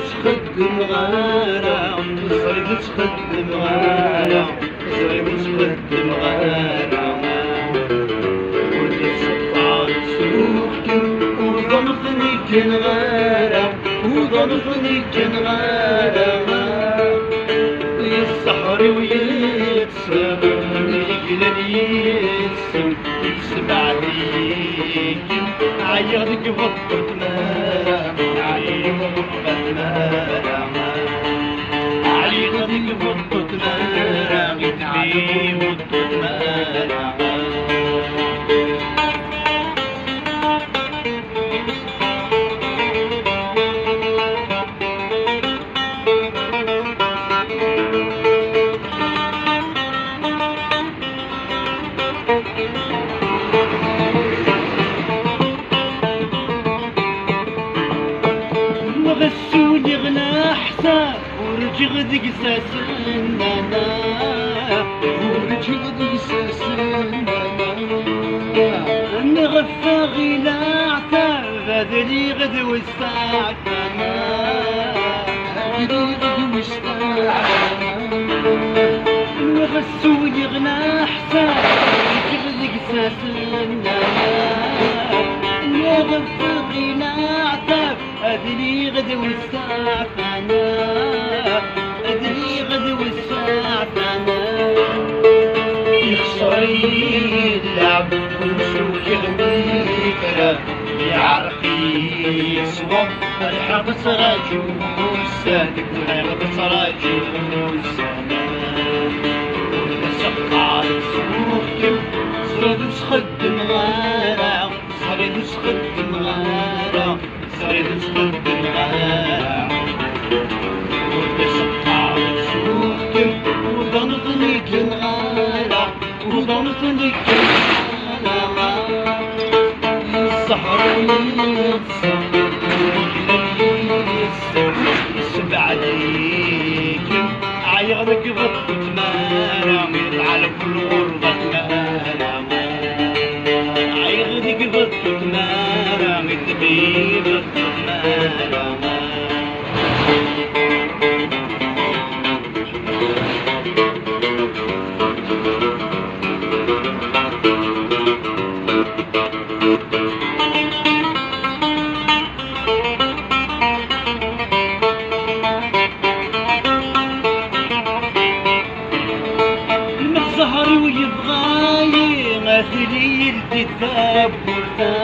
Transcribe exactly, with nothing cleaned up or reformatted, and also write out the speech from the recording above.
تخدم غارة صعيب تخدم غارة صعيب تخدم غارة ولي سطع سوقي وظنفني كان غارة وظنفني كان غارة يا الصحري ويتسم يقلل يسم يسمع ليك عيطك بطة مارة عيطك بطة مارة عيطك بطة مارة قتلي بطة مارة وغسولي غلا حساب ورجع ذيك ساسنا ورجع ذيك ساسنا نغفى غينا عتاب هذلي غد وستعتنا هذلي غد وستعتنا وغسولي غلا حساب ورجع ذيك ساسنا نغفى غينا عتاب أدري غدو الساعة فانا أدري غدو الساعة فانا يخسري اللعب وشوك يغني كلام يعرقي يسوى الحق سراجو السادك والحق سراجو السلام سقع سوقي صريد سخدم غارة صريد سخدم غارة صريد سخدم غارة وتسقع سوقي وضنطني كن غارة وضنطني كن غارة الصحراء يتصم يسبع عليك عيغلك بطة مارة يطلع كل غربة مارة عيغلك بطة مارة تبي بطة مارة زهري ويبغاي غاثلي الكتاب